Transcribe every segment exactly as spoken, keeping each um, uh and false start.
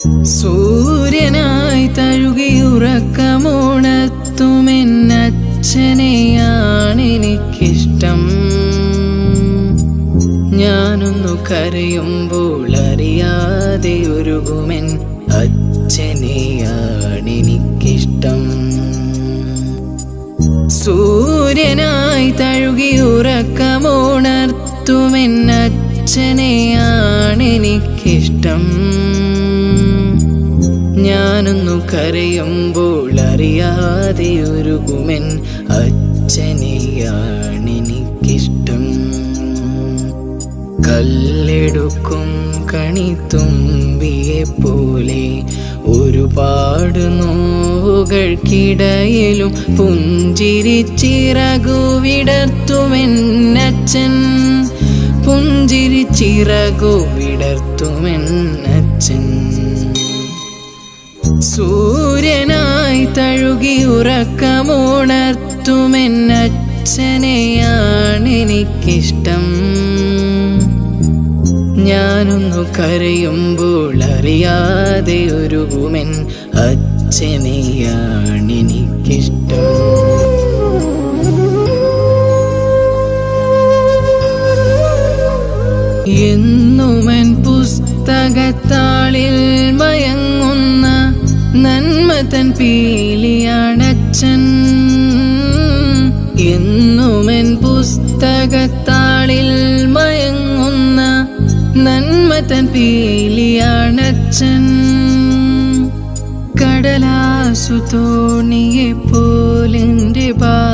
സൂര്യനായി തഴുകിയുറക്കമുണർത്തുമെന്നച്ഛനെയാണെനിക്കിഷ്ടം. ഞാനൊന്നു കരയുമ്പോൾ അറിയാതെ ഒരുകുമെൻ അച്ഛനെയാണെനിക്കിഷ്ടം. സൂര്യനായി തഴുകിയുറക്കമുണർത്തുമെന്നച്ഛനെയാണെനിക്കിഷ്ടം. ഞാനൊന്നു കരയുമ്പോൾ അറിയാതെ ഒരുകുമെൻ അച്ഛനെയാണെനിക്കിഷ്ടം. കല്ലെടുക്കും കണിത്തുമ്പിയെപ്പോലെ ഒരുപാട് നോവുകൾക്കിടയിലും പുഞ്ചിരിച്ചിറകു വിടർത്തുമെന്നച്ഛൻ. പുഞ്ചിരിച്ചിറകു വിടർത്തുമെന്നച്ഛൻ. സൂര്യനായി തഴുകിയുറക്കമുണർത്തുമെന്നച്ഛനെയാണെനിക്കിഷ്ടം. ഞാനൊന്നു കരയുമ്പോൾ അറിയാതെ ഒരുകുമെൻ അച്ഛനെയാണെനിക്കിഷ്ടം. എന്നുമെൻ പുസ്തകത്താളിൽ മയങ്ങുന്ന നന്മതൻ പീലിയാണച്ഛൻ. എന്നുമെൻ പുസ്തകത്താളിൽ മയങ്ങുന്ന നന്മതൻ പീലിയാണച്ഛൻ. കടലാസു തോണിയെപ്പോലെൻ്റെ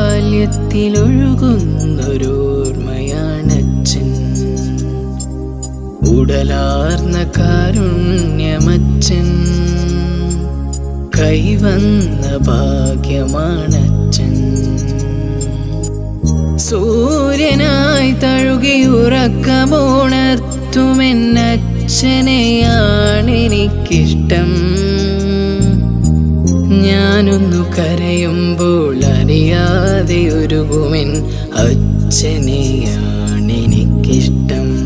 ബാല്യത്തിലൊഴുകുന്നൊരോർമ്മയാണച്ഛൻ. ഉടലാർന്ന കാരുണ്യമച്ഛൻ. കൈവന്ന ഭാഗ്യമാണച്ഛൻ. സൂര്യനായി തഴുകിയുറക്കമുണർത്തുമെന്നച്ഛനെയാണെനിക്കിഷ്ടം. ഞാനൊന്നു കരയുമ്പോൾ അറിയാതെ ഒരുകുമെൻ അച്ഛനെയാണെനിക്കിഷ്ടം.